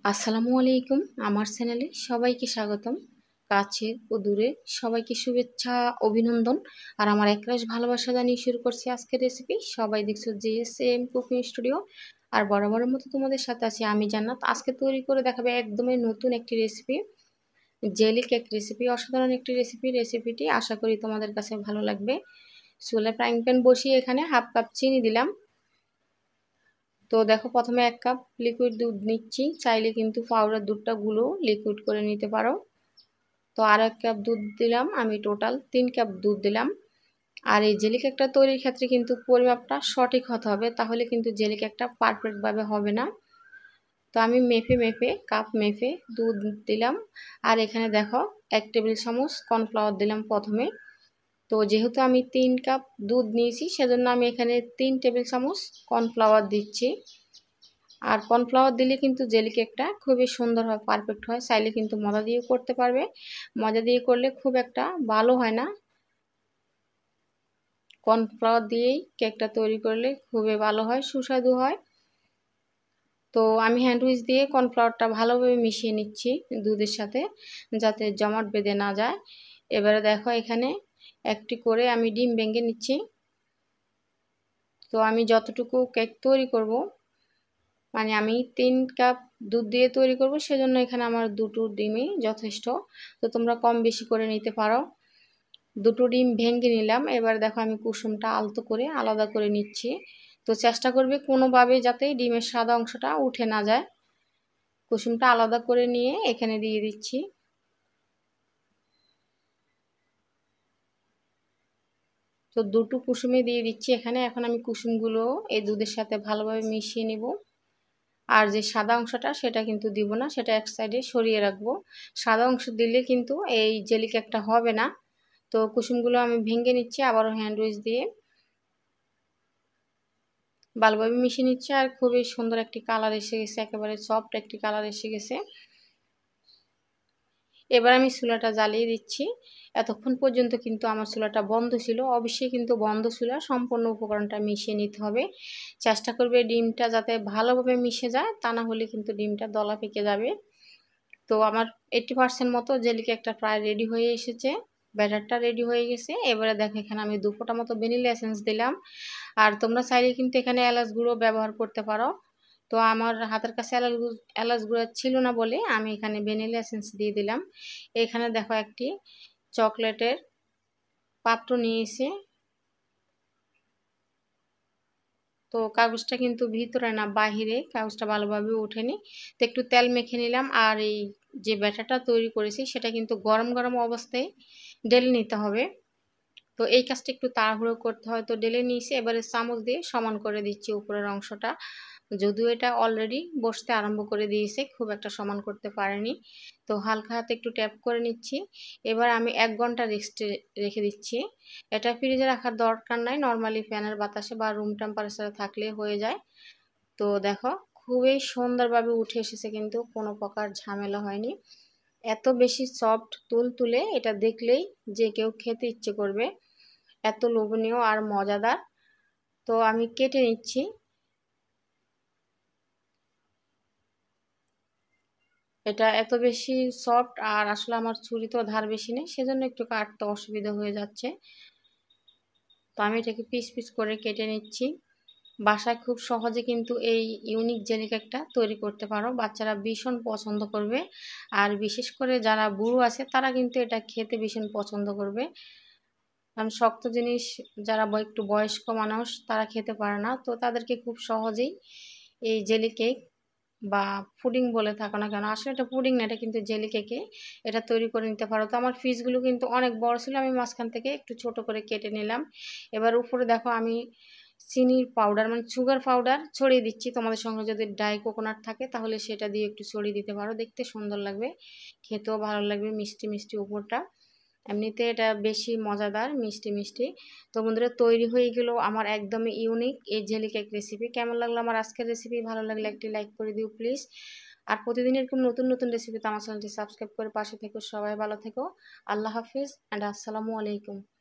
আসসালামু আলাইকুম। আমার চ্যানেলে সবাইকে স্বাগতম। কাছের ও দূরে সবাইকে শুভেচ্ছা, অভিনন্দন। আর আমার একরাশ ভালোবাসা জানিয়ে শুরু করছি আজকের রেসিপি। সবাই দেখছো JSM কুকিং স্টুডিও। আর বরাবরের মতো তোমাদের সাথে আছি আমি জান্নাত। আজকে তৈরি করে দেখাবে একদমই নতুন একটি রেসিপি, জেলি কেক রেসিপি। অসাধারণ একটি রেসিপি। রেসিপিটি আশা করি তোমাদের কাছে ভালো লাগবে। চুলায় ফ্রাইং প্যান বসিয়ে এখানে হাফ কাপ চিনি দিলাম। তো দেখো, প্রথমে 1 কাপ লিকুইড দুধ নিচ্ছি। চাইলে কিন্তু পাউডার দুধটা গুলো লিকুইড করে নিতে পারো। তো আর 1 কাপ দুধ দিলাম, আমি টোটাল 3 কাপ দুধ দিলাম। আর এই জেলি কেকটা তৈরির ক্ষেত্রে কিন্তু পরিমাপটা সঠিক হতে হবে, তাহলে কিন্তু জেলি কেকটা পারফেক্টভাবে হবে না। তো আমি মেপে কাপ মেপে দুধ দিলাম। আর এখানে দেখো 1 টেবিল চামচ কর্নফ্লাওয়ার দিলাম প্রথমে। তো যেহেতু আমি 3 কাপ দুধ নিয়েছি, সেজন্য আমি এখানে 3 টেবিল চামচ কর্নফ্লাওয়ার দিচ্ছি। আর কর্নফ্লাওয়ার দিলে কিন্তু জেলি কেকটা খুবই সুন্দর হয়, পারফেক্ট হয়। চাইলে কিন্তু ময়দা দিয়েও করতে পারবে। ময়দা দিয়ে করলে খুব একটা ভালো হয় না। কর্নফ্লাওয়ার দিয়েই কেকটা তৈরি করলে খুবই ভালো হয়, সুস্বাদু হয়। তো আমি হ্যান্ড উইচ দিয়ে কর্নফ্লাওয়ারটা ভালোভাবে মিশিয়ে নিচ্ছি দুধের সাথে, যাতে জমাট বেঁধে না যায়। এবারে দেখো, এখানে একটি করে আমি ডিম ভেঙে নিচ্ছি। তো আমি যতটুকু কেক তৈরি করব, মানে আমি 3 কাপ দুধ দিয়ে তৈরি করব, সেজন্য এখানে আমার 2টো ডিমই যথেষ্ট। তো তোমরা কম বেশি করে নিতে পারো। 2টো ডিম ভেঙে নিলাম। এবার দেখো, আমি কুসুমটা আলতো করে আলাদা করে নিচ্ছি। তো চেষ্টা করবে কোনোভাবে যাতে ডিমের সাদা অংশটা উঠে না যায়। কুসুমটা আলাদা করে নিয়ে এখানে দিয়ে দিচ্ছি। তো 2টো কুসুমে দিয়ে দিচ্ছি এখানে। এখন আমি কুসুমগুলো এই দুধের সাথে ভালোভাবে মিশিয়ে নিব। আর যে সাদা অংশটা সেটা কিন্তু দিব না, সেটা এক সাইডে সরিয়ে রাখবো। সাদা অংশ দিলে কিন্তু এই জেলি কেকটা হবে না। তো কুসুমগুলো আমি ভেঙে নিচ্ছি, আবারও হ্যান্ড উইচ দিয়ে ভালোভাবে মিশিয়ে নিচ্ছি। আর খুবই সুন্দর একটি কালার এসে গেছে, একেবারে সফট একটি কালার এসে গেছে। এবার আমি চুলাটা জ্বালিয়ে দিচ্ছি। এতক্ষণ পর্যন্ত কিন্তু আমার চুলাটা বন্ধ ছিল। অবশ্যই কিন্তু বন্ধ চুলা সম্পূর্ণ উপকরণটা মিশিয়ে নিতে হবে। চেষ্টা করবে ডিমটা যাতে ভালোভাবে মিশে যায়, তা না হলে কিন্তু ডিমটা দলা পেকে যাবে। তো আমার 80% মতো জেলি কেকটা প্রায় রেডি হয়ে এসেছে। ব্যাটারটা রেডি হয়ে গেছে। এবারে দেখো, এখানে আমি 2 ফোঁটা মতো ভ্যানিলা এসেন্স দিলাম। আর তোমরা চাইলে কিন্তু এখানে এলাচ গুঁড়ো ব্যবহার করতে পারো। তো আমার হাতের কাছে এলাচ গুঁড়ো ছিল না বলে আমি এখানে ভ্যানিলা এসেন্স দিয়ে দিলাম। এখানে দেখো, একটি চকলেটের পাত্র নিয়েছি। তো কাগজটা কিন্তু ভিতরে না বাহিরে, কাগজটা ভালোভাবে ওঠেনি। তো একটু তেল মেখে নিলাম। আর এই যে ব্যাটারটা তৈরি করেছি সেটা কিন্তু গরম গরম অবস্থায় ঢেলে নিতে হবে। তো এই কাজটা একটু তাড়াহুড়ো করতে হয়। তো ঢেলে নিয়েছি। এবারে চামচ দিয়ে সমান করে দিচ্ছি উপরের অংশটা। যদিও এটা অলরেডি বসতে আরম্ভ করে দিয়েছে, খুব একটা সমান করতে পারেনি। তো হালকা হাতে একটু ট্যাপ করে নিচ্ছি। এবার আমি 1 ঘন্টা রেস্টে রেখে দিচ্ছি। এটা ফ্রিজে রাখার দরকার নাই, নর্মালি ফ্যানের বাতাসে বা রুম টেম্পারেচারে থাকলে হয়ে যায়। তো দেখো, খুবই সুন্দরভাবে উঠে এসেছে, কিন্তু কোনো প্রকার ঝামেলা হয়নি। এত বেশি সফট তুলতুলে, এটা দেখলেই যে কেউ খেতে ইচ্ছে করবে, এত লোভনীয় আর মজাদার। তো আমি কেটে নিচ্ছি। এটা এত বেশি সফট, আর আসলে আমার ছুরি তো ধার বেশি নেই, সেজন্য একটু কাটতে অসুবিধা হয়ে যাচ্ছে। তো আমি এটাকে পিস পিস করে কেটে নিচ্ছি। বাসায় খুব সহজে কিন্তু এই ইউনিক জেলি কেকটা তৈরি করতে পারো। বাচ্চারা ভীষণ পছন্দ করবে। আর বিশেষ করে যারা বুড়ো আছে তারা কিন্তু এটা খেতে ভীষণ পছন্দ করবে। কারণ শক্ত জিনিস যারা একটু বয়স্ক মানুষ তারা খেতে পারে না, তো তাদেরকে খুব সহজেই এই জেলি কেক বা পুডিং বলে থাকো না কেন, আসলে এটা পুডিং না, এটা কিন্তু জেলি কেকে এটা তৈরি করে নিতে পারো। তো আমার পিসগুলো কিন্তু অনেক বড় ছিল, আমি মাঝখান থেকে একটু ছোট করে কেটে নিলাম। এবার উপরে দেখো, আমি চিনির পাউডার মানে সুগার পাউডার ছড়িয়ে দিচ্ছি। তোমাদের সঙ্গে যদি ড্রাই কোকোনাট থাকে তাহলে সেটা দিয়ে একটু ছড়িয়ে দিতে পারো, দেখতে সুন্দর লাগবে, খেতেও ভালো লাগবে, মিষ্টি মিষ্টি উপরটা। এমনিতে এটা বেশি মজাদার, মিষ্টি মিষ্টি। তো বন্ধুরা, তৈরি হয়ে গেল আমার একদমই ইউনিক এই জেলি কেক রেসিপি। কেমন লাগলো আমার আজকের রেসিপি? ভালো লাগলে একটি লাইক করে দিও প্লিজ। আর প্রতিদিন এরকম নতুন নতুন রেসিপিতে আমার চ্যানেলটি সাবস্ক্রাইব করে পাশে থেকো। সবাই ভালো থেকো। আল্লাহ হাফিজ অ্যান্ড আসসালামু আলাইকুম।